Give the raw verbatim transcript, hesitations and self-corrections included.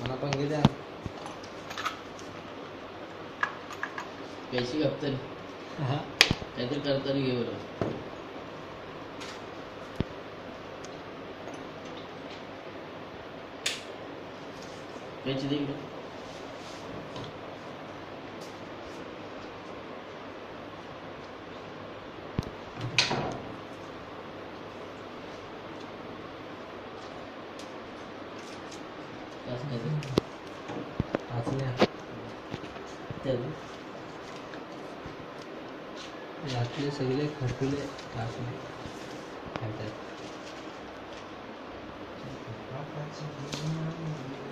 मला पण घे द्या. पैसे कापताना हा काहीतरी करताना घे बरं. पैसे दे इकडे. असं काय ते? वाचल्या त्याला यातले सगळे खटुले वाचले खात्यात.